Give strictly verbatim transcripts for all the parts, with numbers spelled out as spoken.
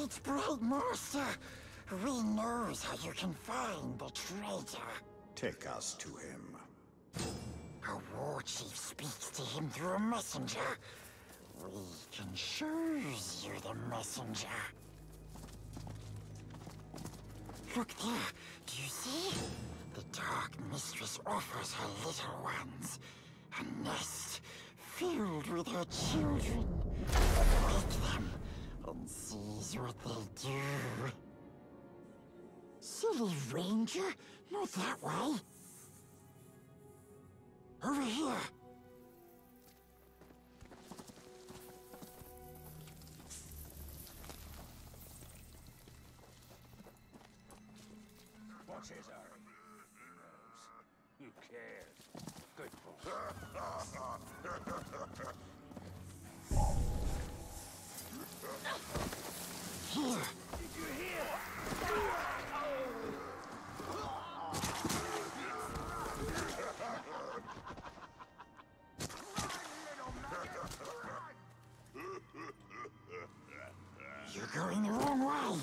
It's Bright Master. We knows how you can find the traitor. Take us to him. A war chief speaks to him through a messenger. We can choose you the messenger. Look there. Do you see? The Dark Mistress offers her little ones a nest filled with her children. Wake them and sees what they do. Silly ranger, not that way. Over here. What's his hurry? Who cares? Good for Here. Did you hear? You're going the wrong way.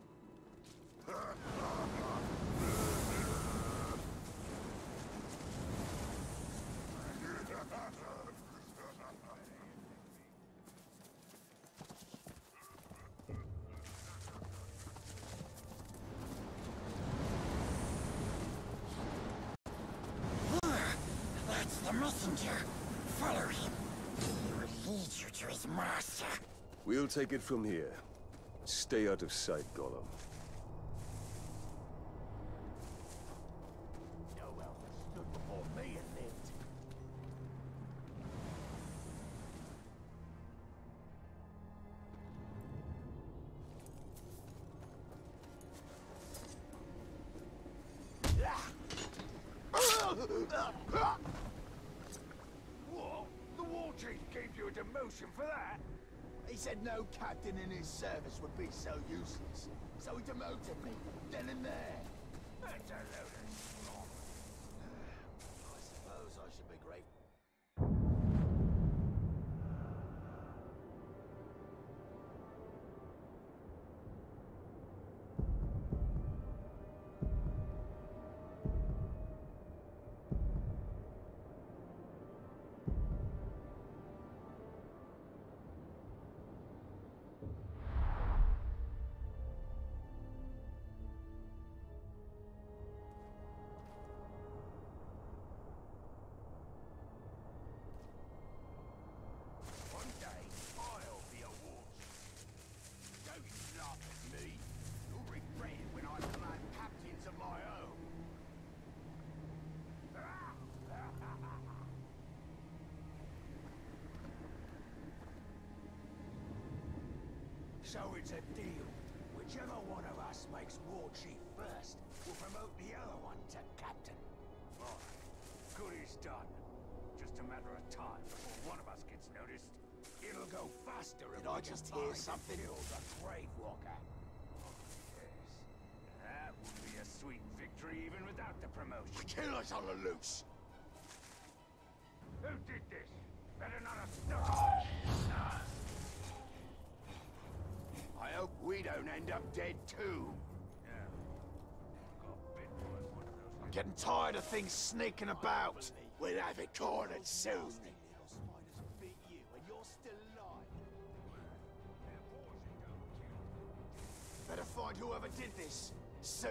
That's the messenger. Follow him. He will lead you to his master. We'll take it from here. Stay out of sight, Gollum. No elf has stood before me and lived. What? The war chief gave you a demotion for that? He said no captain in his service would be so useless. So he demoted me, then and there. That's a load of slop. I suppose I should be grateful. One day, I'll be a war chief. Don't you laugh at me. You'll regret it when I command captains of my own. So it's a deal. Whichever one of us makes war chief first will promote the other one to captain. Right. Good is done. Just a matter of time before one of us gets noticed. It'll go faster if Did I we just can hear find something? and kill the Grave Walker. Yes. That would be a sweet victory even without the promotion. Killers on the loose. Who did this? Better not have stuck. I hope we don't end up dead too. Yeah. Got bit by one of those. I'm getting tired of things sneaking about. We'll have it cornered soon. Better find whoever did this soon.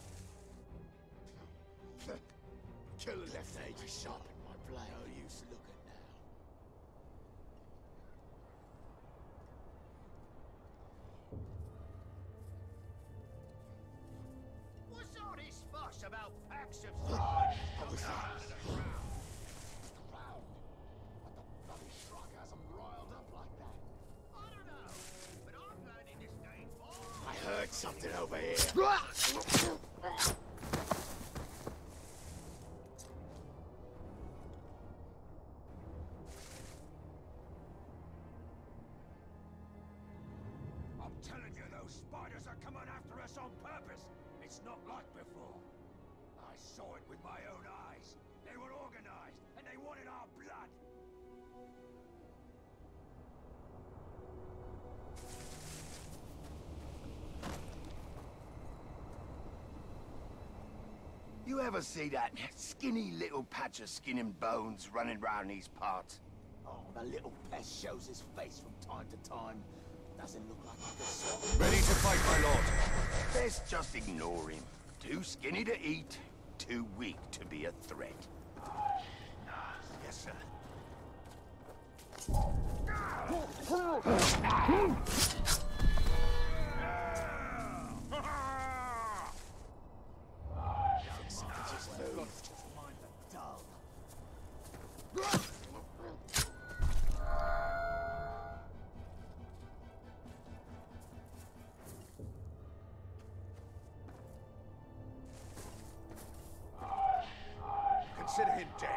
Killer left ages sharp in my blade. No use looking now. What's all this fuss about packs of spies coming out of the ground? Ground? What the bloody shrug has them riled up like that? I don't know, but I'm learning this name all. I heard something over here. I'm telling you, those spiders are coming after us on purpose. It's not like before. I saw it with my own eyes. They were organized, and they wanted our blood. you ever see that skinny little patch of skin and bones running round these parts? Oh, the little pest shows his face from time to time. Doesn't look like he could swap. Ready to fight, my lord. Best just ignore him. Too skinny to eat, too weak to be a threat. Yes, sir. Consider him dead.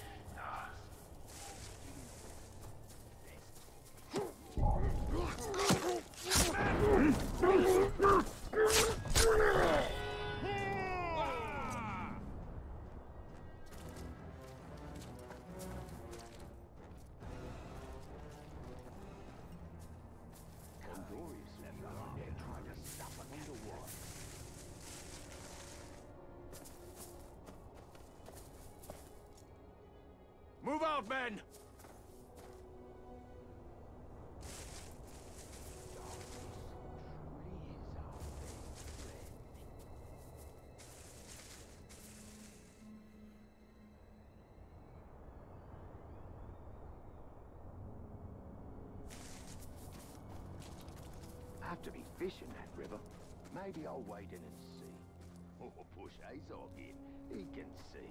Move out, men! I have to be fishing that river. Maybe I'll wade in and see. Or push Azog in. He can see.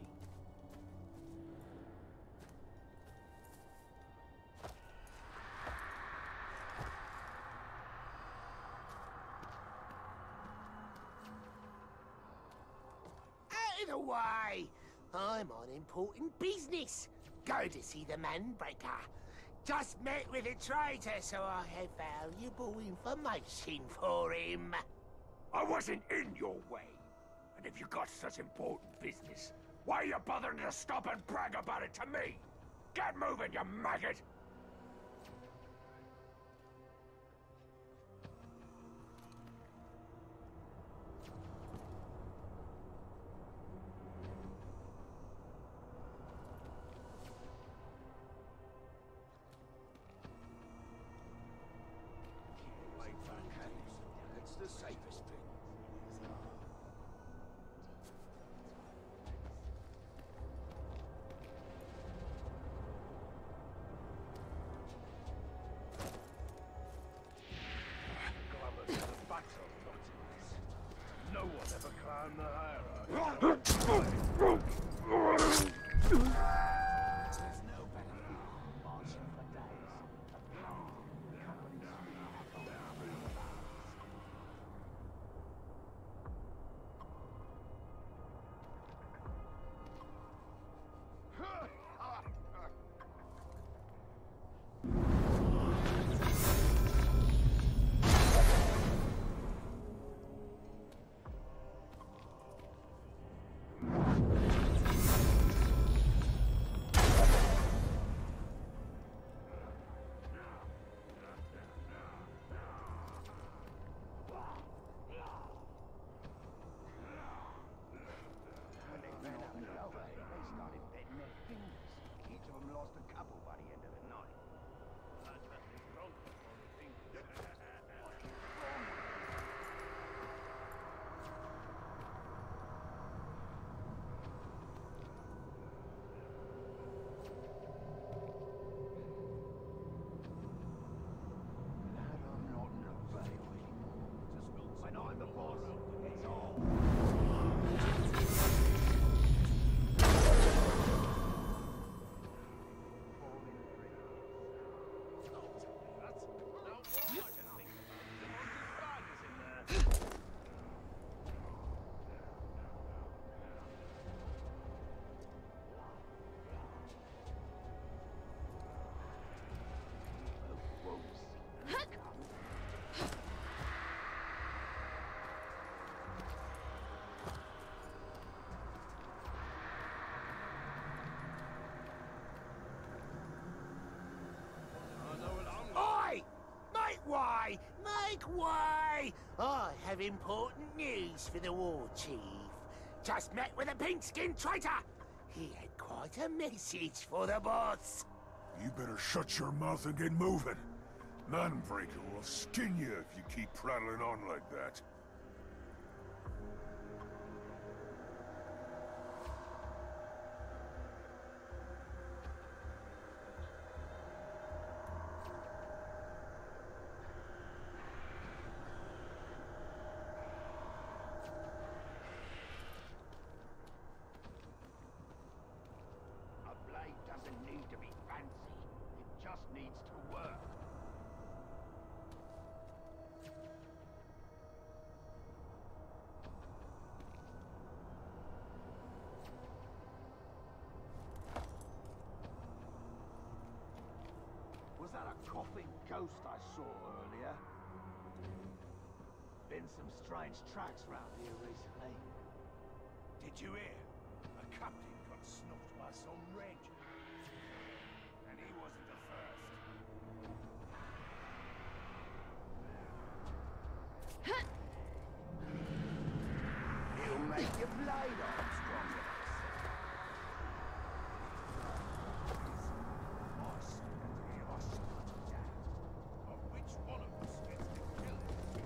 Out of the way! I'm on important business. Go to see the Manbreaker. Just met with a traitor, so I have valuable information for him. I wasn't in your way. And if you got such important business, why are you bothering to stop and brag about it to me? Get moving, you maggot! It's the safest thing. Glamour's the battle, not no one ever climbed the hierarchy. There's no better than marching for days. A calm company's Each of them lost a couple by the end of the night. Glad I'm not in the Vale anymore. When I'm the boss, it's all. Oi! Make way! Make way! I have important news for the war chief. Just met with a pink-skinned traitor! He had quite a message for the boss. You better shut your mouth and get moving. Manbreaker will skin you if you keep prattling on like that. Doesn't need to be fancy. It just needs to work. Was that a coughing ghost I saw earlier? Been some strange tracks round here recently. Did you hear? A captain got snuffed by some ranger. And he wasn't the first. He'll make your blade arm stronger. Which one of us gets to kill him?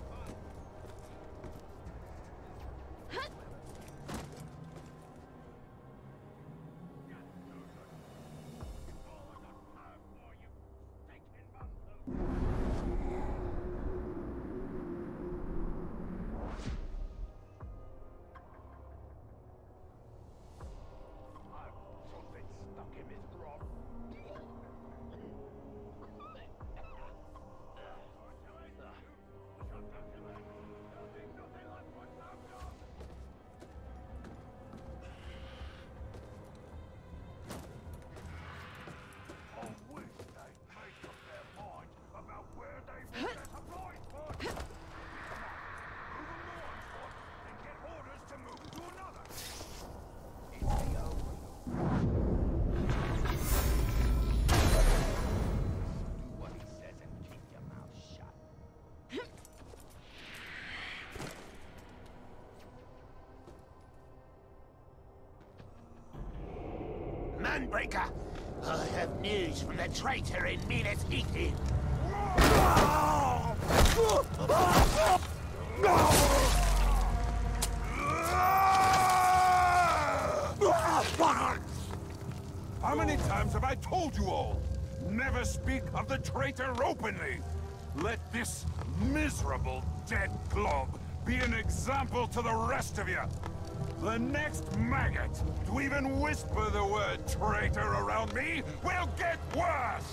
Manbreaker! I have news from the traitor in Minas Ithil. How many times have I told you all? Never speak of the traitor openly! Let this miserable dead glob be an example to the rest of you! The next maggot to even whisper the word traitor around me will get worse!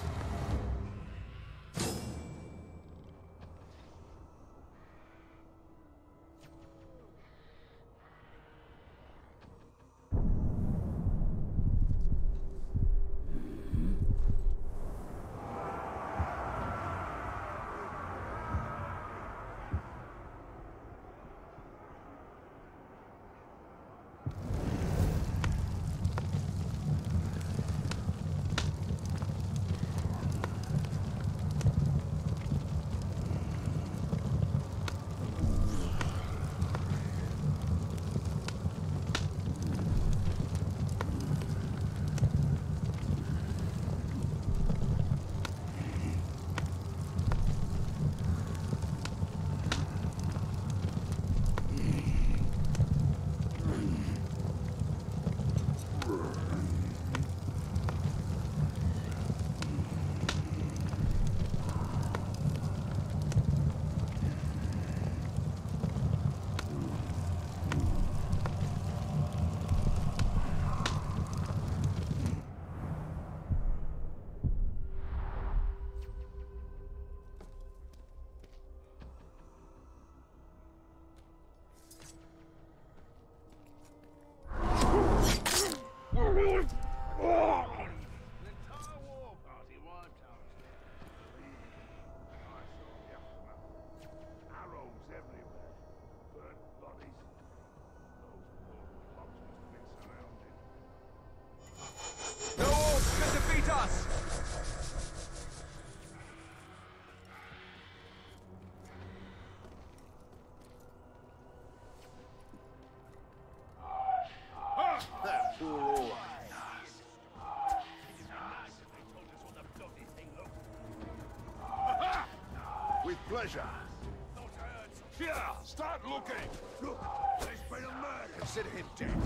pleasure. Not hurt. Here, start looking. Look, there's been a murder. Consider him dead.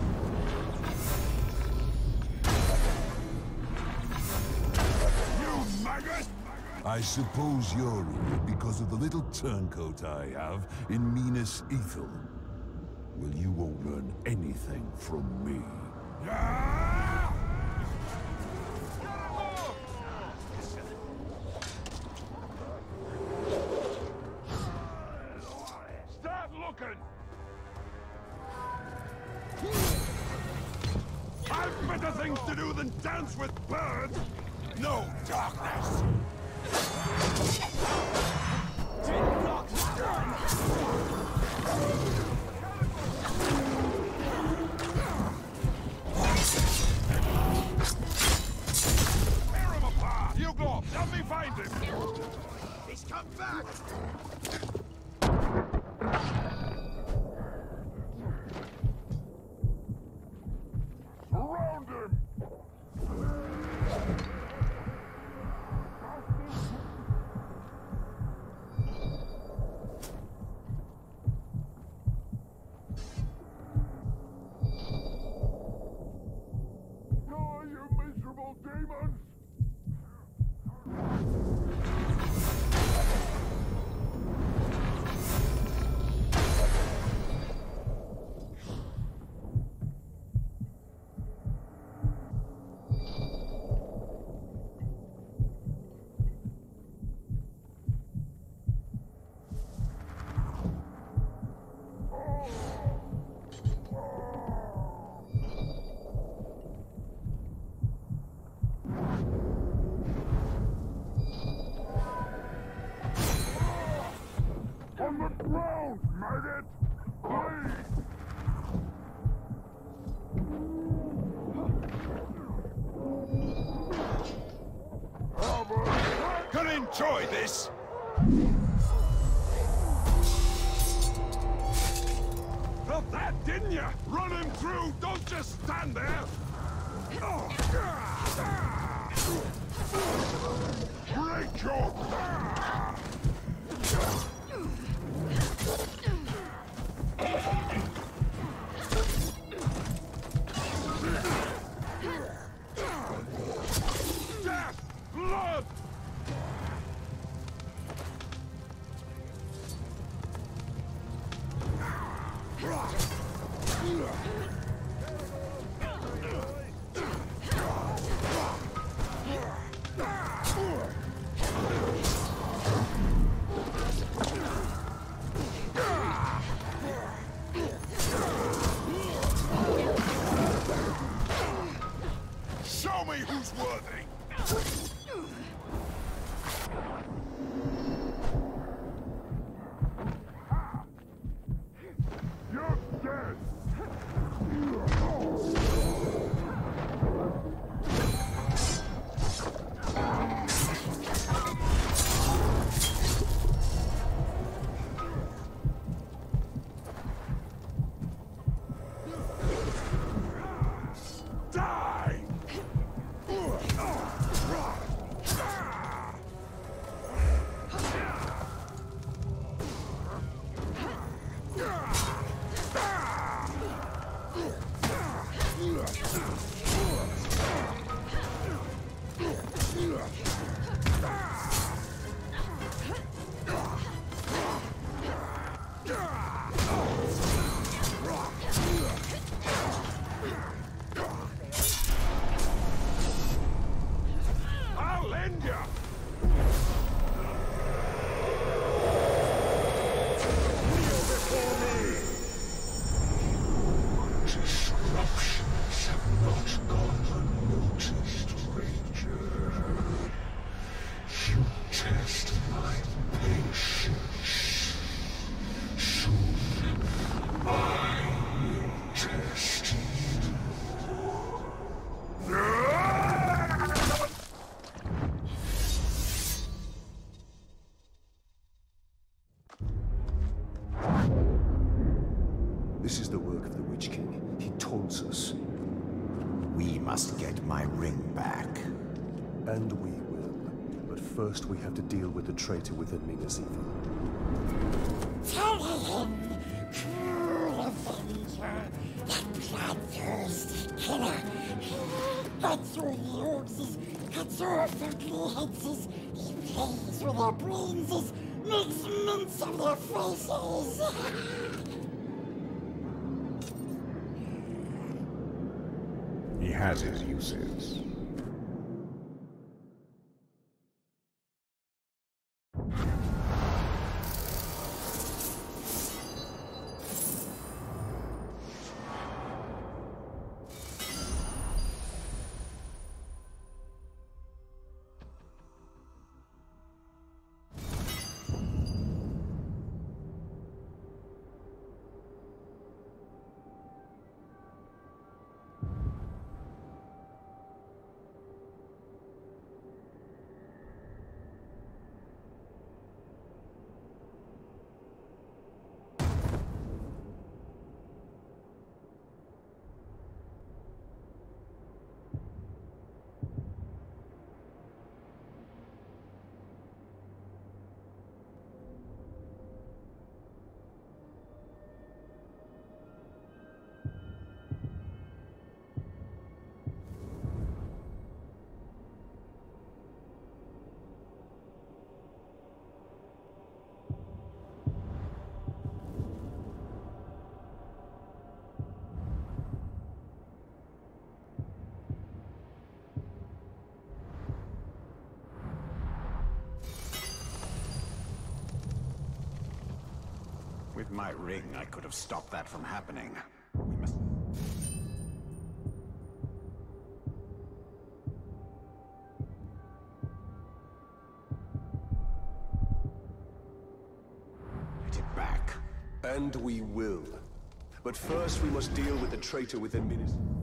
You maggot! I suppose you're here because of the little turncoat I have in Minas Ithil. Well, you won't learn anything from me. Yeah! Start looking! I've better things to do than dance with birds! No darkness! Tear him apart! You go up! Help me find him! He's come back! Surround him! Oh, you miserable demons! On the ground, maggot! Please! Gonna enjoy this! Felt that, didn't you? Run him through! Don't just stand there! Break your... Death! Blood! Show me who's worthy! You're dead! Die! I'll end ya! Disruptions have not gone unnoticed, Ranger. You test my patience. Soon, I will test you. This is the work of the Witch King. He taunts us. We must get my ring back. And we will. But But first we have to deal with the traitor within Minas Ithil. Tell him, cruel avenger, that bloodthirsty killer. Cuts your noses, cuts off ugly heads, he plays with their brains, makes mince of their faces. He has his uses. With my ring, I could have stopped that from happening. We must... Get it back. And we will. But first we must deal with the traitor within Minas...